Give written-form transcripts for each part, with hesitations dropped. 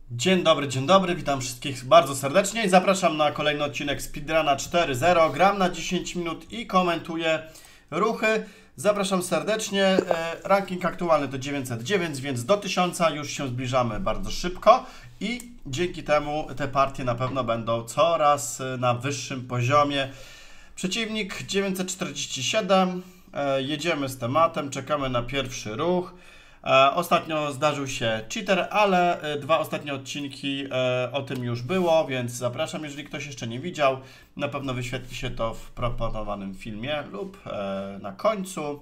Dzień dobry, witam wszystkich bardzo serdecznie i zapraszam na kolejny odcinek Speedruna 4.0. Gram na 10 minut i komentuję ruchy. Zapraszam serdecznie. Ranking aktualny to 909, więc do 1000 już się zbliżamy bardzo szybko i dzięki temu te partie na pewno będą coraz na wyższym poziomie. Przeciwnik 947. Jedziemy z tematem, czekamy na pierwszy ruch. Ostatnio zdarzył się cheater, ale dwa ostatnie odcinki o tym już było, więc zapraszam, jeżeli ktoś jeszcze nie widział. Na pewno wyświetli się to w proponowanym filmie lub na końcu,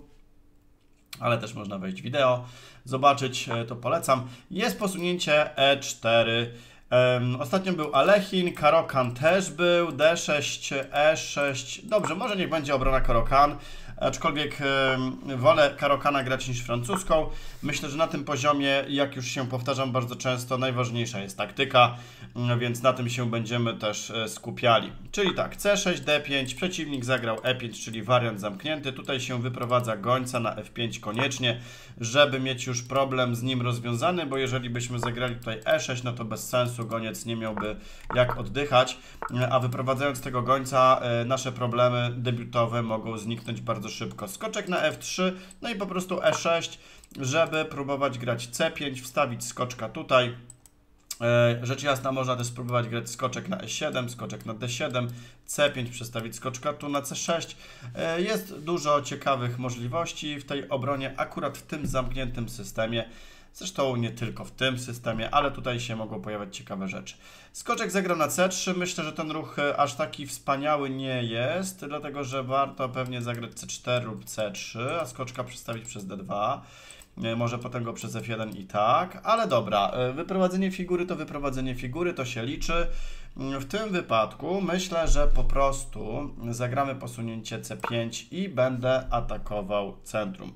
ale też można wejść w wideo, zobaczyć, to polecam. Jest posunięcie E4. Ostatnio był Alechin, Caro-Kann też był, D6, E6. Dobrze, może niech będzie obrona Caro-Kann. Aczkolwiek wolę Caro-Kanna grać niż francuską. Myślę, że na tym poziomie, jak już się powtarzam bardzo często, najważniejsza jest taktyka, więc na tym się będziemy też skupiali. Czyli tak, C6, D5, przeciwnik zagrał E5, czyli wariant zamknięty. Tutaj się wyprowadza gońca na F5 koniecznie, żeby mieć już problem z nim rozwiązany, bo jeżeli byśmy zagrali tutaj E6, no to bez sensu, goniec nie miałby jak oddychać, a wyprowadzając tego gońca, nasze problemy debiutowe mogą zniknąć bardzo szybko. Skoczek na F3, no i po prostu E6, żeby próbować grać C5, wstawić skoczka tutaj. Rzecz jasna, można też spróbować grać skoczek na E7, skoczek na D7, C5, przestawić skoczka tu na C6. Jest dużo ciekawych możliwości w tej obronie, akurat w tym zamkniętym systemie. Zresztą nie tylko w tym systemie, ale tutaj się mogą pojawiać ciekawe rzeczy. Skoczek zagrał na C3. Myślę, że ten ruch aż taki wspaniały nie jest, dlatego że warto pewnie zagrać C4 lub C3, a skoczka przestawić przez D2. Może potem go przez F1 i tak, ale dobra, wyprowadzenie figury, to się liczy. W tym wypadku myślę, że po prostu zagramy posunięcie C5 i będę atakował centrum.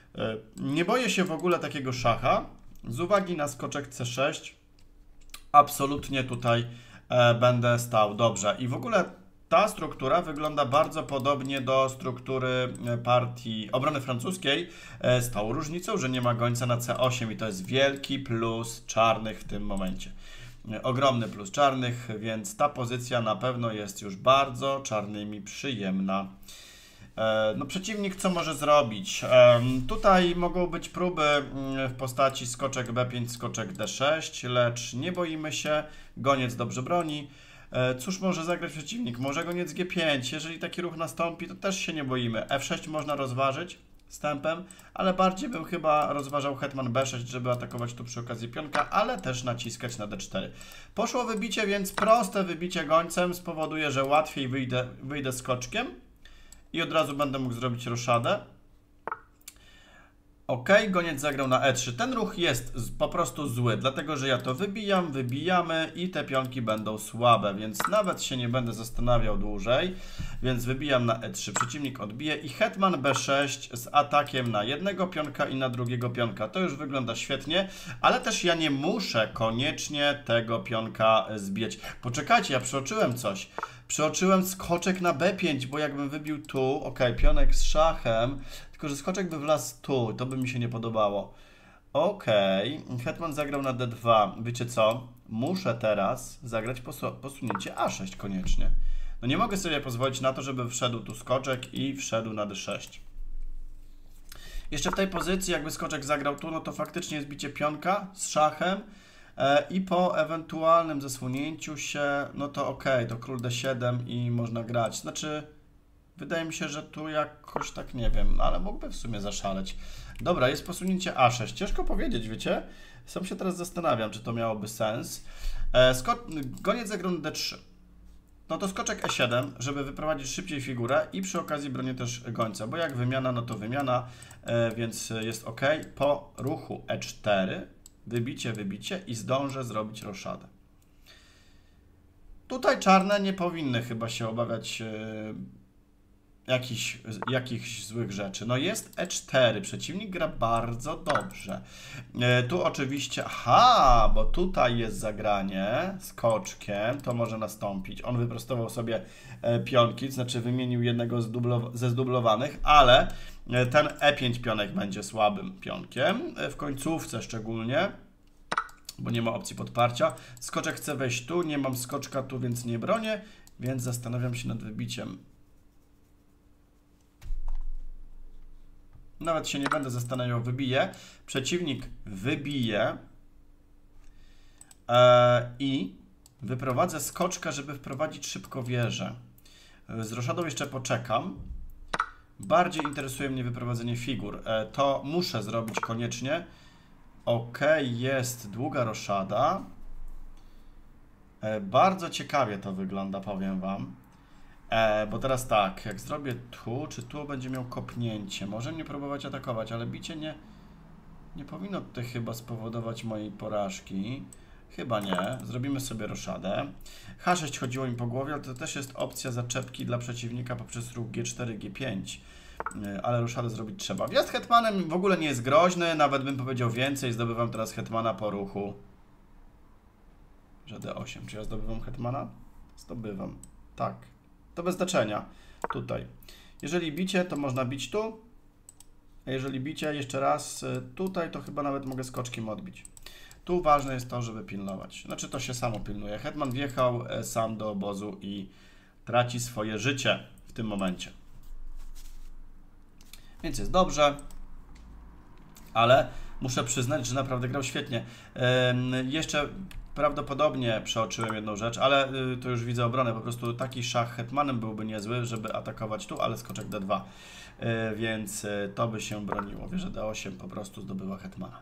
Nie boję się w ogóle takiego szacha, z uwagi na skoczek C6, absolutnie tutaj będę stał dobrze. I w ogóle ta struktura wygląda bardzo podobnie do struktury partii obrony francuskiej, z tą różnicą, że nie ma gońca na C8 i to jest wielki plus czarnych w tym momencie. Ogromny plus czarnych, więc ta pozycja na pewno jest już bardzo czarnymi przyjemna. No, przeciwnik co może zrobić? Tutaj mogą być próby w postaci skoczek B5, skoczek D6, lecz nie boimy się, goniec dobrze broni. Cóż może zagrać przeciwnik? Może goniec G5, jeżeli taki ruch nastąpi, to też się nie boimy. F6 można rozważyć z tempem, ale bardziej bym chyba rozważał hetman B6, żeby atakować tu przy okazji pionka, ale też naciskać na D4. Poszło wybicie, więc proste wybicie gońcem spowoduje, że łatwiej wyjdę skoczkiem i od razu będę mógł zrobić roszadę. Ok, goniec zagrał na E3. Ten ruch jest po prostu zły, dlatego że ja to wybijamy i te pionki będą słabe, więc nawet się nie będę zastanawiał dłużej, więc wybijam na E3. Przeciwnik odbije i hetman B6 z atakiem na jednego pionka i na drugiego pionka. To już wygląda świetnie, ale też ja nie muszę koniecznie tego pionka zbić. Poczekajcie, ja przeoczyłem coś. Przeoczyłem skoczek na B5, bo jakbym wybił tu, ok, pionek z szachem, tylko że skoczek by wlazł tu, to by mi się nie podobało. Ok, hetman zagrał na D2. Wiecie co? Muszę teraz zagrać posunięcie A6 koniecznie. No nie mogę sobie pozwolić na to, żeby wszedł tu skoczek i wszedł na D6. Jeszcze w tej pozycji, jakby skoczek zagrał tu, no to faktycznie jest bicie pionka z szachem. I po ewentualnym zasłonięciu się, no to ok, to król D7 i można grać. Znaczy, wydaje mi się, że tu jakoś tak nie wiem, ale mógłby w sumie zaszaleć. Dobra, jest posunięcie A6. Ciężko powiedzieć, wiecie? Sam się teraz zastanawiam, czy to miałoby sens. Goniec zagrał na D3. No to skoczek E7, żeby wyprowadzić szybciej figurę i przy okazji bronię też gońca, bo jak wymiana, no to wymiana, więc jest ok. Po ruchu E4 wybicie i zdążę zrobić roszadę. Tutaj czarne nie powinny chyba się obawiać jakichś złych rzeczy. No jest E4, przeciwnik gra bardzo dobrze. Tu oczywiście, aha, bo tutaj jest zagranie skoczkiem, to może nastąpić. On wyprostował sobie pionki, znaczy wymienił jednego ze zdublowanych, ale ten E5 pionek będzie słabym pionkiem, w końcówce szczególnie. bo nie ma opcji podparcia. Skoczek chce wejść tu, nie mam skoczka tu, więc nie bronię, więc zastanawiam się nad wybiciem. Nawet się nie będę zastanawiał, wybiję. Przeciwnik wybije i wyprowadzę skoczka, żeby wprowadzić szybko wieżę. Z roszadą jeszcze poczekam. Bardziej interesuje mnie wyprowadzenie figur. To muszę zrobić koniecznie. Ok, jest długa roszada. Bardzo ciekawie to wygląda, powiem wam. Bo teraz tak, jak zrobię tu, czy tu będzie miał kopnięcie? Może mnie próbować atakować, ale bicie nie powinno tutaj chyba spowodować mojej porażki. Chyba nie. Zrobimy sobie roszadę. H6 chodziło mi po głowie, ale to też jest opcja zaczepki dla przeciwnika poprzez ruch G4, G5. Ale roszadę zrobić trzeba. Wjazd hetmanem w ogóle nie jest groźny, nawet bym powiedział więcej. Zdobywam teraz hetmana po ruchu. Że D8. Czy ja zdobywam hetmana? Zdobywam. Tak. To bez znaczenia. Tutaj. Jeżeli bicie, to można bić tu. A jeżeli bicie jeszcze raz tutaj, to chyba nawet mogę skoczkiem odbić. Tu ważne jest to, żeby pilnować. Znaczy to się samo pilnuje. Hetman wjechał sam do obozu i traci swoje życie w tym momencie. Więc jest dobrze, ale muszę przyznać, że naprawdę grał świetnie. Jeszcze prawdopodobnie przeoczyłem jedną rzecz, ale to już widzę obronę. Po prostu taki szach hetmanem byłby niezły, żeby atakować tu, ale skoczek D2. Więc to by się broniło. Wieża D8 po prostu zdobywa hetmana.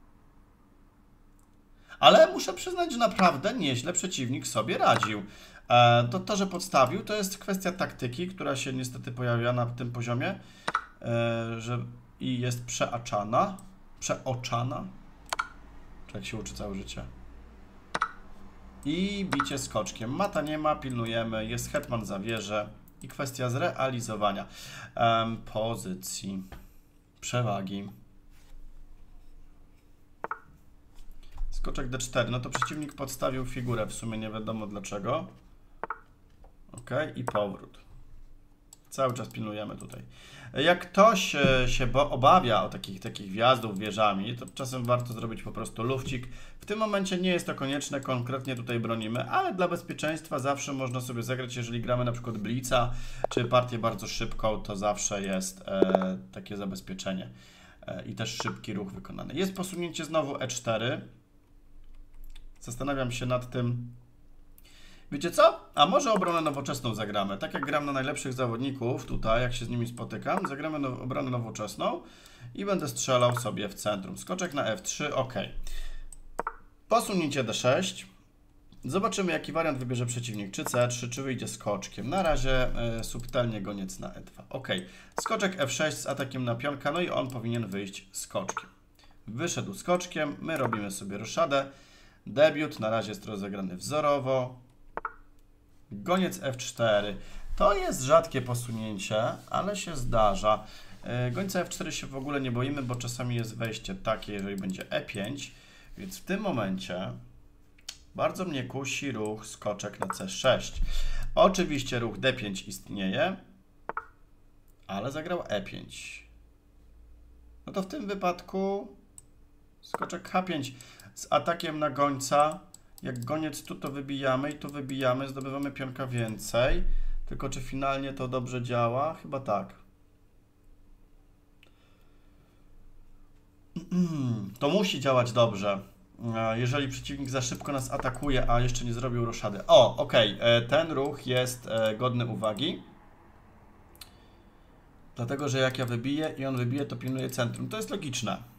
Ale muszę przyznać, że naprawdę nieźle przeciwnik sobie radził. To, że podstawił, to jest kwestia taktyki, która się niestety pojawia na tym poziomie. I jest przeoczana. Człowiek się uczy całe życie. I bicie skoczkiem. Mata nie ma, pilnujemy. Jest hetman za wieżę. I kwestia zrealizowania pozycji, przewagi. Skoczek D4. No to przeciwnik podstawił figurę. W sumie nie wiadomo dlaczego. Ok. I powrót. Cały czas pilnujemy tutaj. Jak ktoś się obawia o takich wjazdów wieżami, to czasem warto zrobić po prostu lufcik. W tym momencie nie jest to konieczne, konkretnie tutaj bronimy, ale dla bezpieczeństwa zawsze można sobie zagrać, jeżeli gramy na przykład blitza, czy partię bardzo szybką, to zawsze jest takie zabezpieczenie i też szybki ruch wykonany. Jest posunięcie znowu E4. Zastanawiam się nad tym. Wiecie co? A może obronę nowoczesną zagramy. Tak jak gram na najlepszych zawodników tutaj, jak się z nimi spotykam, zagramy obronę nowoczesną i będę strzelał sobie w centrum. Skoczek na F3, ok. Posunięcie D6. Zobaczymy, jaki wariant wybierze przeciwnik. Czy C3, czy wyjdzie skoczkiem. Na razie subtelnie goniec na E2. Ok. Skoczek F6 z atakiem na pionka, no i on powinien wyjść skoczkiem. Wyszedł skoczkiem, my robimy sobie roszadę. Debiut na razie jest rozegrany wzorowo. Goniec F4. To jest rzadkie posunięcie, ale się zdarza. Gońca F4 się w ogóle nie boimy, bo czasami jest wejście takie, jeżeli będzie E5. Więc w tym momencie bardzo mnie kusi ruch skoczek na C6. Oczywiście ruch D5 istnieje, ale zagrał E5. No to w tym wypadku skoczek H5 z atakiem na gońca. Jak goniec tu, to wybijamy i tu wybijamy, zdobywamy pionka więcej. Tylko czy finalnie to dobrze działa? Chyba tak. To musi działać dobrze. Jeżeli przeciwnik za szybko nas atakuje, a jeszcze nie zrobił roszady. O, ok. Ten ruch jest godny uwagi. Dlatego, że jak ja wybiję i on wybije, to pilnuje centrum. To jest logiczne.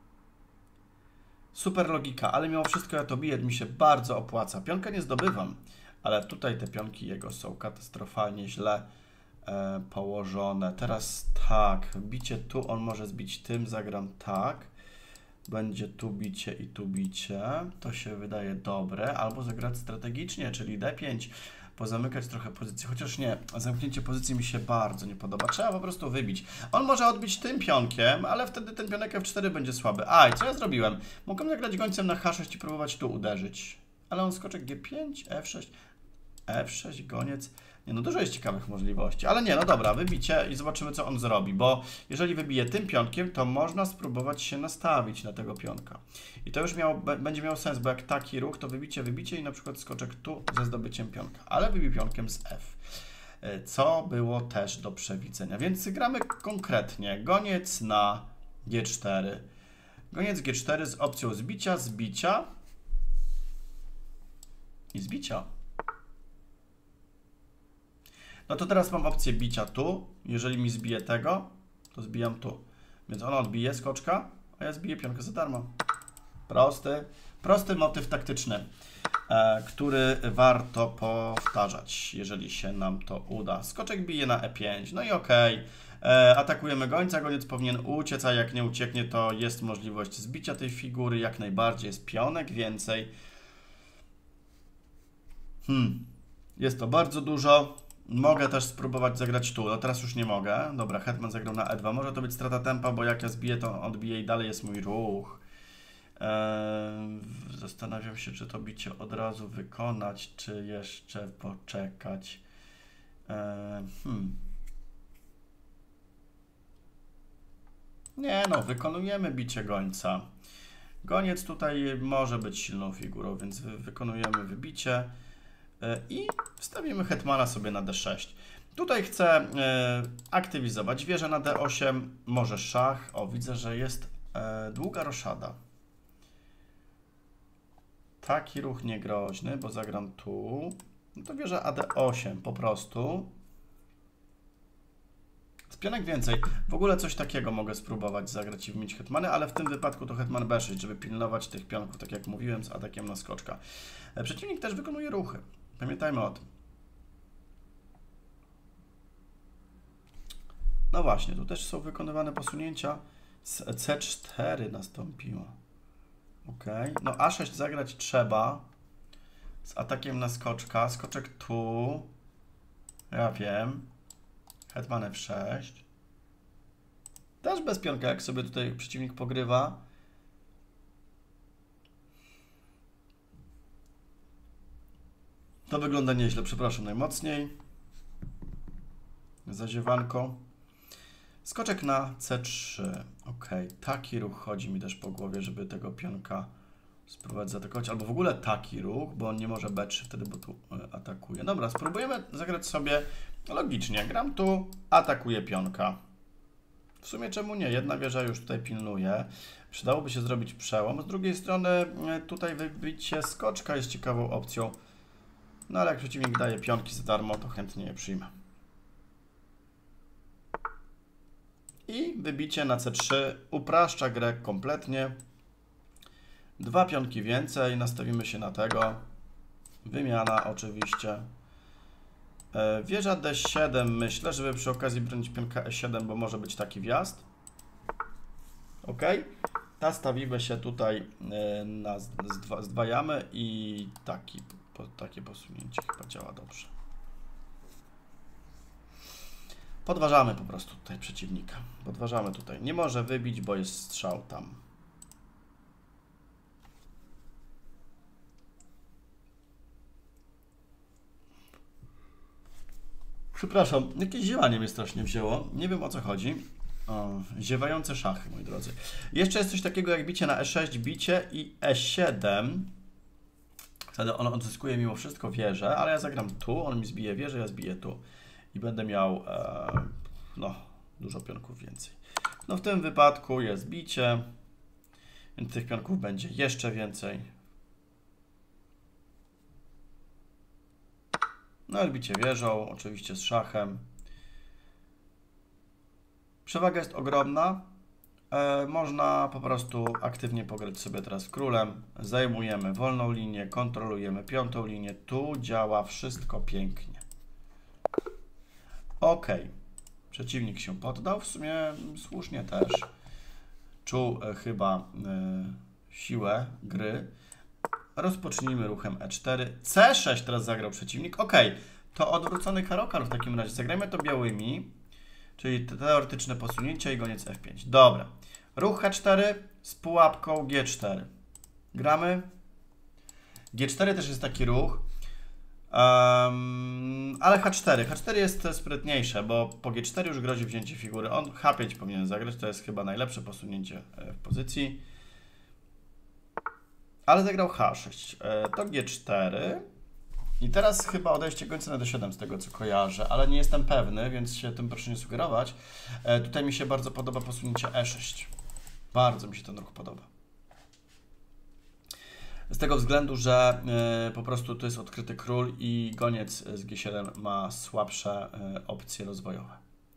Super logika, ale mimo wszystko ja to biję, mi się bardzo opłaca. Pionka nie zdobywam, ale tutaj te pionki jego są katastrofalnie źle położone. Teraz tak, bicie tu, on może zbić tym, zagram tak. Będzie tu bicie i tu bicie. To się wydaje dobre. Albo zagrać strategicznie, czyli D5. Pozamykać trochę pozycję, chociaż nie, zamknięcie pozycji mi się bardzo nie podoba. Trzeba po prostu wybić. On może odbić tym pionkiem, ale wtedy ten pionek F4 będzie słaby. A, i co ja zrobiłem? Mogłem zagrać gońcem na H6 i próbować tu uderzyć. Ale on skoczek G5, F6, F6, goniec. Nie, no dużo jest ciekawych możliwości, ale nie, no dobra, wybicie i zobaczymy, co on zrobi, bo jeżeli wybije tym pionkiem, to można spróbować się nastawić na tego pionka. I to już będzie miało sens, bo jak taki ruch, to wybicie i na przykład skoczek tu ze zdobyciem pionka, ale wybił pionkiem z F, co było też do przewidzenia, więc gramy konkretnie, goniec na G4, goniec G4 z opcją zbicia i zbicia. No to teraz mam opcję bicia tu. Jeżeli mi zbije tego, to zbijam tu. Więc ona odbije skoczka, a ja zbiję pionkę za darmo. Prosty motyw taktyczny, który warto powtarzać, jeżeli się nam to uda. Skoczek bije na E5, no i okej. Atakujemy gońca, goniec powinien uciec, a jak nie ucieknie, to jest możliwość zbicia tej figury, jak najbardziej, jest pionek więcej. Jest to bardzo dużo. Mogę też spróbować zagrać tu, no teraz już nie mogę. Dobra, hetman zagrał na E2, może to być strata tempa, bo jak ja zbiję, to on odbije i dalej jest mój ruch. Zastanawiam się, czy to bicie od razu wykonać, czy jeszcze poczekać. Nie no, wykonujemy bicie gońca. Goniec tutaj może być silną figurą, więc wykonujemy wybicie. I wstawimy hetmana sobie na D6. Tutaj chcę aktywizować wieżę na D8, może szach. O, widzę, że jest długa roszada. Taki ruch niegroźny, bo zagram tu. No to wieża AD8 po prostu. Z pionek więcej. W ogóle coś takiego mogę spróbować zagrać i wbić hetmany, ale w tym wypadku to hetman B6, żeby pilnować tych pionków, tak jak mówiłem, z atakiem na skoczka. Przeciwnik też wykonuje ruchy. Pamiętajmy o tym. No właśnie, tu też są wykonywane posunięcia. Z C4 nastąpiło. Ok. No A6 zagrać trzeba. Z atakiem na skoczka. Skoczek tu. Ja wiem. Hetman F6. Też bez pionka, jak sobie tutaj przeciwnik pogrywa. To wygląda nieźle, przepraszam najmocniej. Zaziewanko. Skoczek na C3. Ok, taki ruch chodzi mi też po głowie, żeby tego pionka spróbować zaatakować. Albo w ogóle taki ruch, bo on nie może B3 wtedy, bo tu atakuje. Dobra, spróbujemy zagrać sobie logicznie. Gram tu, atakuję pionka. W sumie czemu nie? Jedna wieża już tutaj pilnuje. Przydałoby się zrobić przełom. Z drugiej strony tutaj wybicie skoczka jest ciekawą opcją. No ale jak przeciwnik daje pionki za darmo, to chętnie je przyjmę. I wybicie na C3 upraszcza grę kompletnie. Dwa pionki więcej, nastawimy się na tego. Wymiana oczywiście. Wieża D7 myślę, żeby przy okazji bronić pionka E7, bo może być taki wjazd. Ok. Nastawimy się tutaj, zdwajamy i takie posunięcie chyba działa dobrze. Podważamy po prostu tutaj przeciwnika. Podważamy tutaj. Nie może wybić, bo jest strzał tam. Przepraszam, jakieś ziewanie mnie strasznie wzięło. Nie wiem, o co chodzi. O, ziewające szachy, moi drodzy. Jeszcze jest coś takiego jak bicie na E6, bicie i E7. Wtedy on odzyskuje mimo wszystko wieżę, ale ja zagram tu, on mi zbije wieżę, ja zbiję tu. I będę miał no, dużo pionków więcej. No w tym wypadku jest bicie, więc tych pionków będzie jeszcze więcej. No ale bicie wieżą, oczywiście z szachem. Przewaga jest ogromna. Można po prostu aktywnie pograć sobie teraz królem. Zajmujemy wolną linię, kontrolujemy piątą linię. Tu działa wszystko pięknie. Ok. Przeciwnik się poddał. W sumie słusznie też. Czuł chyba siłę gry. Rozpocznijmy ruchem E4. C6 teraz zagrał przeciwnik. Ok. To odwrócony karokan w takim razie. Zagrajmy to białymi. Czyli teoretyczne posunięcie i goniec F5. Dobra. Ruch H4 z pułapką G4. Gramy. G4 też jest taki ruch. Ale H4. H4 jest sprytniejsze, bo po G4 już grozi wzięcie figury. On H5 powinien zagrać, to jest chyba najlepsze posunięcie w pozycji. Ale zagrał H6. To G4. I teraz chyba odejście gońca na D7 z tego co kojarzę, ale nie jestem pewny, więc się tym proszę nie sugerować. Tutaj mi się bardzo podoba posunięcie E6. Bardzo mi się ten ruch podoba. Z tego względu, że po prostu to jest odkryty król i goniec z G7 ma słabsze opcje rozwojowe.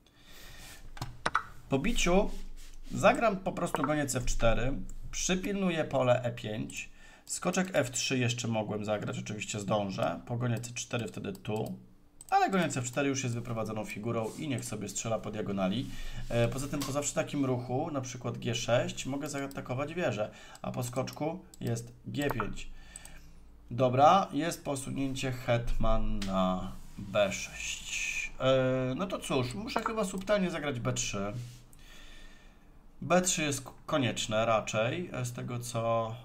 Po biciu zagram po prostu goniec F4, przypilnuję pole E5, skoczek F3 jeszcze mogłem zagrać, oczywiście zdążę, po goniec C4 wtedy tu, ale goniec F4 już jest wyprowadzoną figurą i niech sobie strzela po diagonali. Poza tym po zawsze takim ruchu, na przykład G6, mogę zaatakować wieżę, a po skoczku jest G5. Dobra, jest posunięcie hetman na B6. No to cóż, muszę chyba subtelnie zagrać B3. B3 jest konieczne raczej, z tego co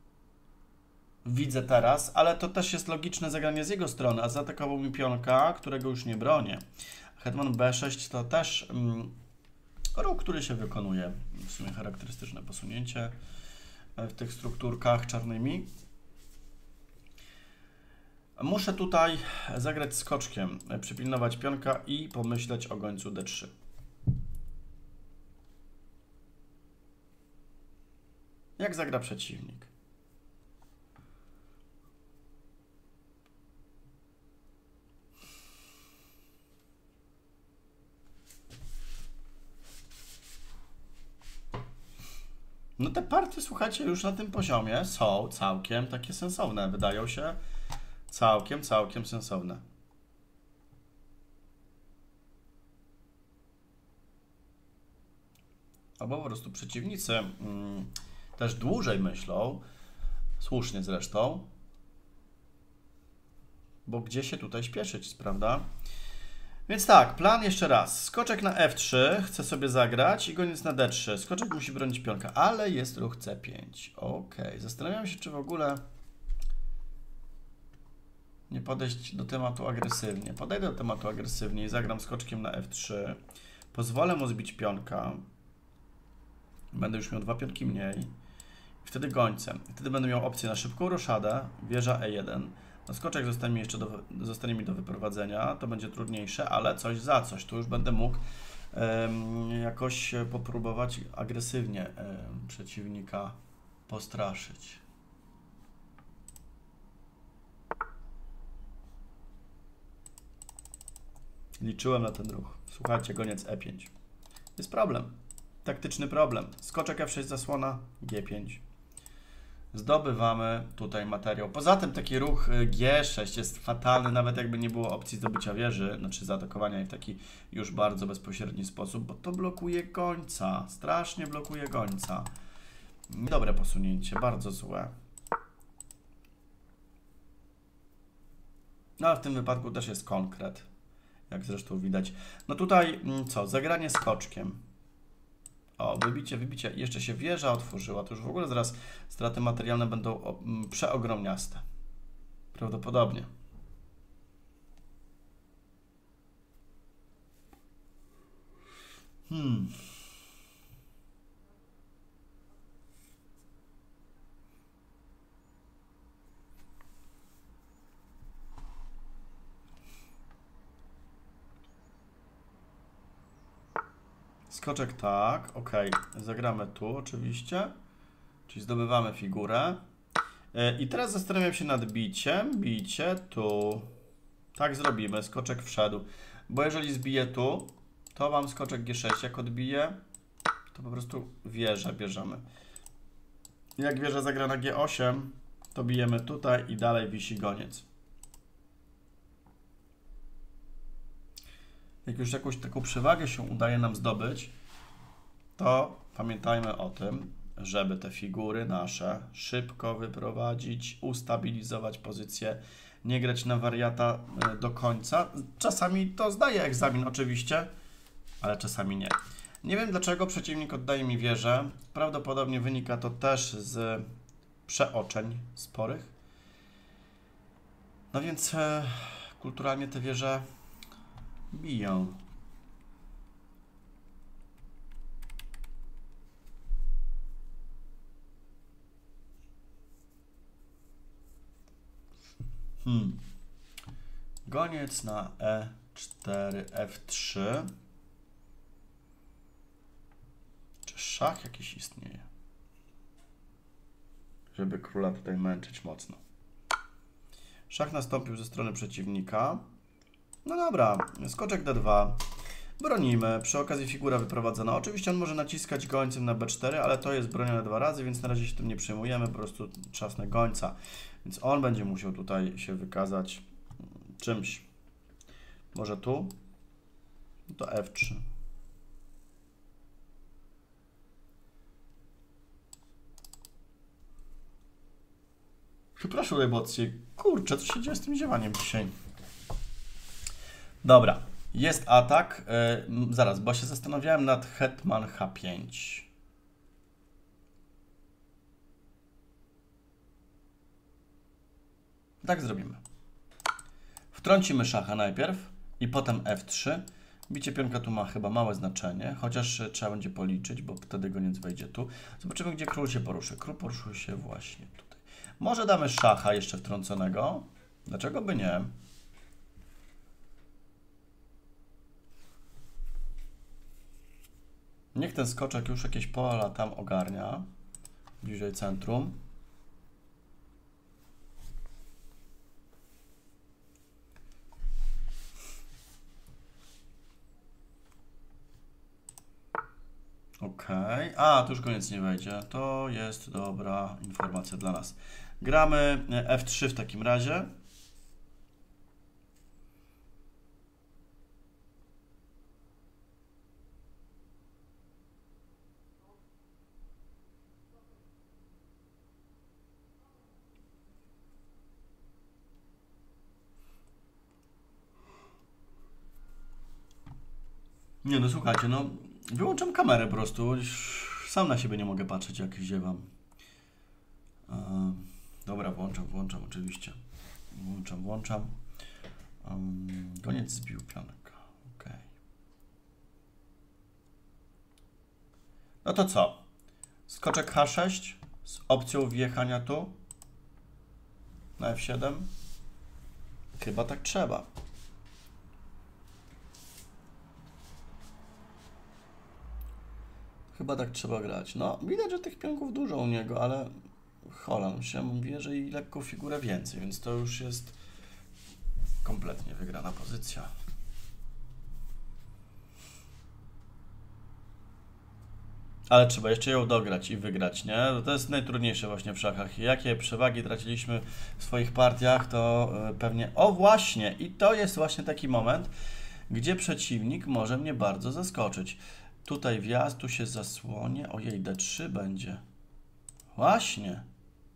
widzę teraz, ale to też jest logiczne zagranie z jego strony, a zaatakował mi pionka, którego już nie bronię. Hetman B6 to też ruch, który się wykonuje, w sumie charakterystyczne posunięcie w tych strukturkach czarnymi. Muszę tutaj zagrać skoczkiem, przypilnować pionka i pomyśleć o gońcu D3. Jak zagra przeciwnik? No te partie, słuchajcie, już na tym poziomie są całkiem takie sensowne. Wydają się całkiem sensowne. Albo po prostu przeciwnicy też dłużej myślą, słusznie zresztą, bo gdzie się tutaj śpieszyć, prawda? Więc tak, plan jeszcze raz. Skoczek na F3, chcę sobie zagrać i goniec na D3. Skoczek musi bronić pionka, ale jest ruch C5. Ok, zastanawiam się, czy w ogóle nie podejść do tematu agresywnie. Podejdę do tematu agresywnie i zagram skoczkiem na F3. Pozwolę mu zbić pionka. Będę już miał 2 pionki mniej. Wtedy gońcem. Wtedy będę miał opcję na szybką roszadę, wieża E1. No skoczek zostanie mi do wyprowadzenia, to będzie trudniejsze, ale coś za coś. Tu już będę mógł jakoś popróbować agresywnie przeciwnika postraszyć. Liczyłem na ten ruch. Słuchajcie, goniec E5. Jest problem. Taktyczny problem. Skoczek F6 zasłona, G5. Zdobywamy tutaj materiał. Poza tym taki ruch G6 jest fatalny, nawet jakby nie było opcji zdobycia wieży, znaczy zaatakowania w taki już bardzo bezpośredni sposób, bo to blokuje gońca. Strasznie blokuje gońca. Dobre posunięcie, bardzo złe. No ale w tym wypadku też jest konkret, jak zresztą widać. No tutaj co? Zagranie skoczkiem. O, wybicie. Jeszcze się wieża otworzyła. To już w ogóle zaraz straty materialne będą przeogromniaste. Prawdopodobnie. Skoczek tak, ok. Zagramy tu oczywiście. Czyli zdobywamy figurę. I teraz zastanawiam się nad biciem. Bicie tu. Tak zrobimy. Skoczek wszedł. Bo jeżeli zbiję tu, to mam skoczek G6. Jak odbiję, to po prostu wieżę bierzemy. Jak wieża zagra na G8, to bijemy tutaj i dalej wisi goniec. Jak już jakąś taką przewagę się udaje nam zdobyć, to pamiętajmy o tym, żeby te figury nasze szybko wyprowadzić, ustabilizować pozycję, nie grać na wariata do końca. Czasami to zdaje egzamin oczywiście, ale czasami nie. Nie wiem dlaczego przeciwnik oddaje mi wieżę. Prawdopodobnie wynika to też z przeoczeń sporych. No więc kulturalnie te wieże biją. Goniec na E4, F3. Czy szach jakiś istnieje? Żeby króla tutaj męczyć mocno. Szach nastąpił ze strony przeciwnika. No dobra, skoczek D2. Bronimy. Przy okazji figura wyprowadzona. Oczywiście on może naciskać gońcem na B4, ale to jest bronione 2 razy, więc na razie się tym nie przejmujemy. Po prostu trzasnę gońca. Więc on będzie musiał tutaj się wykazać czymś. Może tu? To F3. Przepraszam najmocniej. Kurczę, co się dzieje z tym ziewaniem dzisiaj? Dobra. Jest atak. Zaraz, bo się zastanawiałem nad hetman H5. Tak zrobimy. Wtrącimy szacha najpierw i potem F3. Bicie pionka tu ma chyba małe znaczenie, chociaż trzeba będzie policzyć, bo wtedy goniec wejdzie tu. Zobaczymy, gdzie król się poruszy. Król poruszył się właśnie tutaj. Może damy szacha jeszcze wtrąconego. Dlaczego by nie? Niech ten skoczek już jakieś pola tam ogarnia. Bliżej centrum. Okej. A, tu już koniec nie wejdzie. To jest dobra informacja dla nas. Gramy F3 w takim razie. Nie no, słuchajcie, no wyłączam kamerę po prostu. Sam na siebie nie mogę patrzeć, jak ziewam. Dobra, włączam oczywiście. Włączam. Goniec zbił pionek. Ok. No to co? Skoczek H6 z opcją wjechania tu na F7. Chyba tak trzeba. Chyba tak trzeba grać. No, widać, że tych pionków dużo u niego, ale Holland się bierze i lekką figurę więcej, więc to już jest kompletnie wygrana pozycja. Ale trzeba jeszcze ją dograć i wygrać, nie? To jest najtrudniejsze właśnie w szachach. Jakie przewagi traciliśmy w swoich partiach, to pewnie... O właśnie! I to jest właśnie taki moment, gdzie przeciwnik może mnie bardzo zaskoczyć. Tutaj wjazd, tu się zasłonię. Ojej, D3 będzie. Właśnie.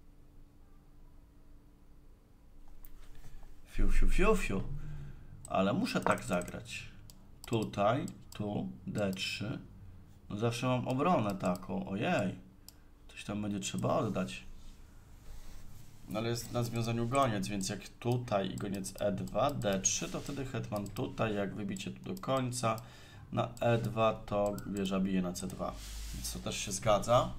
Fiu. Ale muszę tak zagrać. Tutaj, tu, D3. No zawsze mam obronę taką. Ojej. Coś tam będzie trzeba oddać. No ale jest na związaniu goniec, więc jak tutaj i goniec E2, D3, to wtedy hetman tutaj, jak wybicie tu do końca. Na E2 to wieża bije na C2. Więc to też się zgadza.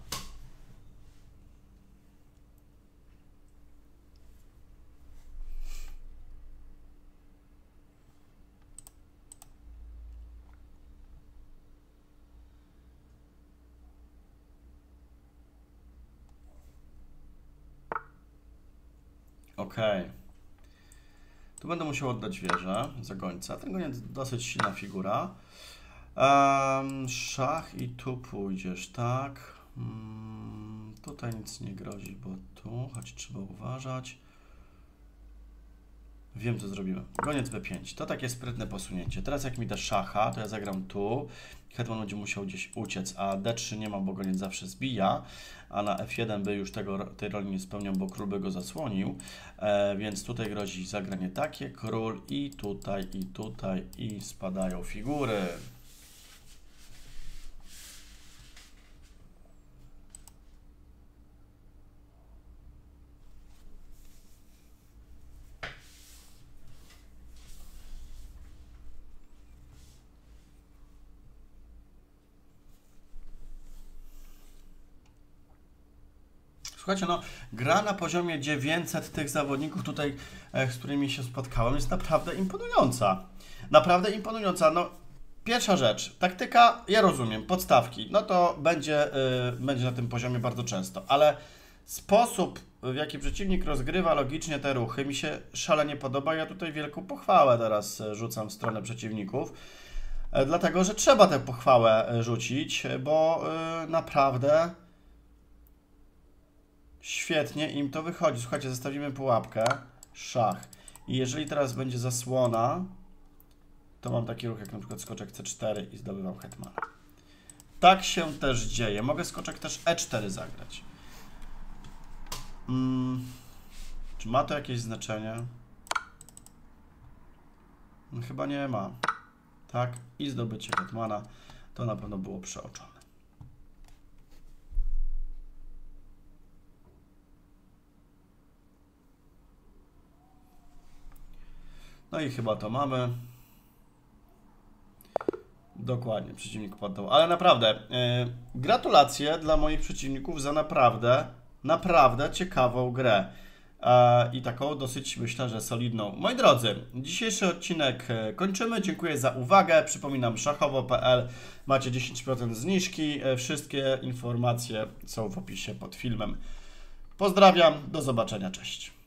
Okej. Tu będę musiał oddać wieżę za gońca. Ten goniec dosyć silna figura. Szach i tu pójdziesz, tak? Tutaj nic nie grozi, bo tu, choć trzeba uważać. Wiem, co zrobimy. Goniec B5. To takie sprytne posunięcie. Teraz jak mi da szacha, to ja zagram tu. Hetman będzie musiał gdzieś uciec, a D3 nie ma, bo goniec zawsze zbija. A na F1 by już tej roli nie spełniał, bo król by go zasłonił. Więc tutaj grozi zagranie takie. Król i tutaj i spadają figury. Słuchajcie, no gra na poziomie 900 tych zawodników tutaj, z którymi się spotkałem, jest naprawdę imponująca. Naprawdę imponująca. No, pierwsza rzecz, taktyka, ja rozumiem, podstawki, no to będzie na tym poziomie bardzo często, ale sposób, w jaki przeciwnik rozgrywa logicznie te ruchy, mi się szalenie podoba. Ja tutaj wielką pochwałę teraz rzucam w stronę przeciwników, dlatego, że trzeba tę pochwałę rzucić, bo naprawdę świetnie im to wychodzi. Słuchajcie, zostawimy pułapkę, szach. I jeżeli teraz będzie zasłona, to mam taki ruch jak na przykład skoczek C4 i zdobywam hetmana. Tak się też dzieje. Mogę skoczek też E4 zagrać. Czy ma to jakieś znaczenie? No, chyba nie ma. Tak? I zdobycie hetmana to na pewno było przeoczone. No i chyba to mamy. Dokładnie, przeciwnik poddał. Ale naprawdę, gratulacje dla moich przeciwników za naprawdę ciekawą grę. I taką dosyć, myślę, że solidną. Moi drodzy, dzisiejszy odcinek kończymy. Dziękuję za uwagę. Przypominam, szachowo.pl, macie 10% zniżki. Wszystkie informacje są w opisie pod filmem. Pozdrawiam, do zobaczenia, cześć.